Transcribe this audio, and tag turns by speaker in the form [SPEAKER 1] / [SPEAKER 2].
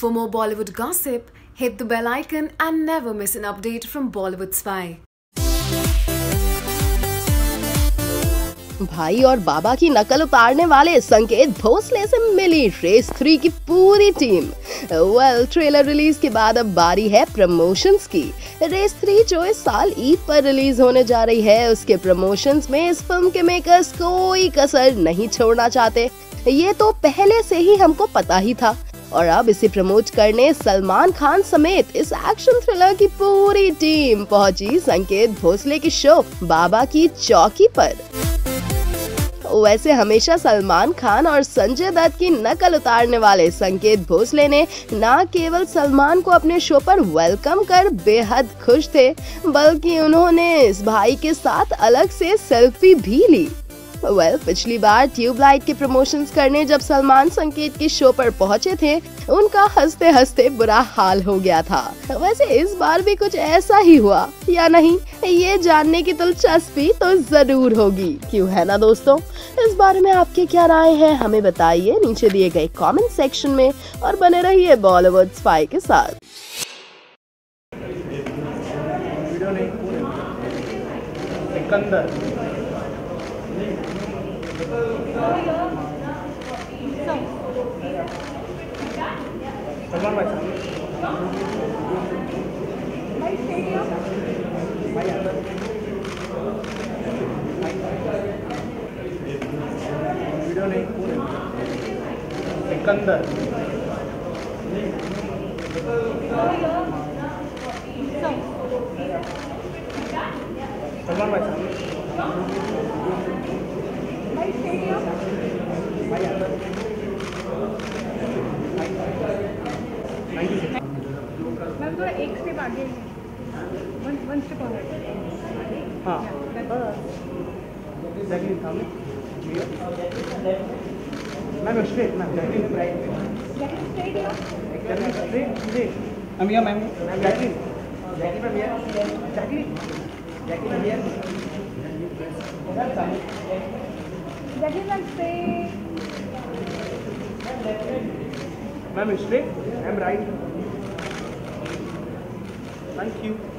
[SPEAKER 1] For more Bollywood gossip, hit the bell icon and never miss an update from Bollywood Spy.
[SPEAKER 2] भाई और बाबा की नकल उतारने वाले संकेत भोसले से मिली रेस 3 की पूरी टीम। ट्रेलर रिलीज के बाद अब बारी है प्रमोशंस की। रेस 3 जो इस साल ईद पर रिलीज होने जा रही है, उसके प्रमोशंस में इस फिल्म के मेकर्स कोई कसर नहीं छोड़ना चाहते। ये तो पहले से ही हमको पता ही था और अब इसे प्रमोट करने सलमान खान समेत इस एक्शन थ्रिलर की पूरी टीम पहुंची संकेत भोसले की शो बाबा की चौकी पर। वैसे हमेशा सलमान खान और संजय दत्त की नकल उतारने वाले संकेत भोसले ने न केवल सलमान को अपने शो पर वेलकम कर बेहद खुश थे, बल्कि उन्होंने इस भाई के साथ अलग से सेल्फी भी ली। पिछली बार ट्यूबलाइट के प्रमोशंस करने जब सलमान संकेत के शो पर पहुंचे थे, उनका हंसते हंसते बुरा हाल हो गया था। वैसे इस बार भी कुछ ऐसा ही हुआ या नहीं, ये जानने की दिलचस्पी तो जरूर होगी, क्यों है ना दोस्तों। इस बारे में आपके क्या राय है हमें बताइए नीचे दिए गए कमेंट सेक्शन में और बने रहिए बॉलीवुड स्पाई के साथ।
[SPEAKER 3] सिकंदर सलमान भाई
[SPEAKER 4] मैम थोड़ा एक स्टेप आगे, वन स्टेप और।
[SPEAKER 3] हाँ जैकलिन था ma'am straight ma'am Jacqueline right Jacqueline straight ma'am या मैम जैकलिन जैकलिन मैम या जैकलिन जैकलिन या
[SPEAKER 4] Jacqueline ma'am straight
[SPEAKER 3] ma'am straight ma'am right thank you.